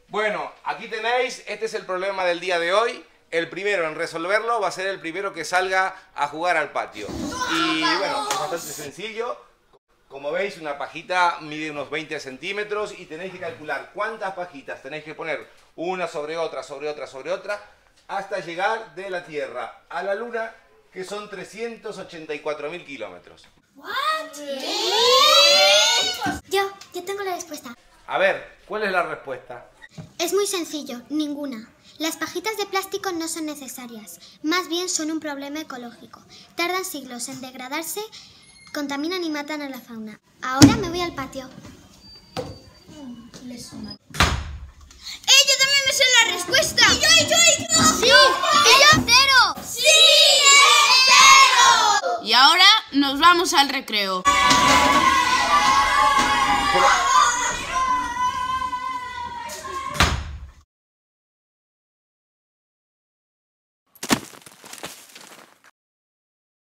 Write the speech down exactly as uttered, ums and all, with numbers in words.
Bueno, aquí tenéis, este es el problema del día de hoy. El primero en resolverlo va a ser el primero que salga a jugar al patio. Y bueno, es bastante sencillo. Como veis, una pajita mide unos veinte centímetros y tenéis que calcular cuántas pajitas tenéis que poner una sobre otra, sobre otra, sobre otra, hasta llegar de la Tierra a la Luna, que son trescientos ochenta y cuatro mil kilómetros. ¿What? Yo, yo tengo la respuesta. A ver, ¿cuál es la respuesta? Es muy sencillo, ninguna. Las pajitas de plástico no son necesarias, más bien son un problema ecológico. Tardan siglos en degradarse, contaminan y matan a la fauna. Ahora me voy al patio. Le suena. ¡Eh, yo también me sé la respuesta! ¡Y yo, y yo, y yo! ¡Sí! ¡Y yo! ¡Cero! ¡Sí, es cero! Y ahora nos vamos al recreo. Pero...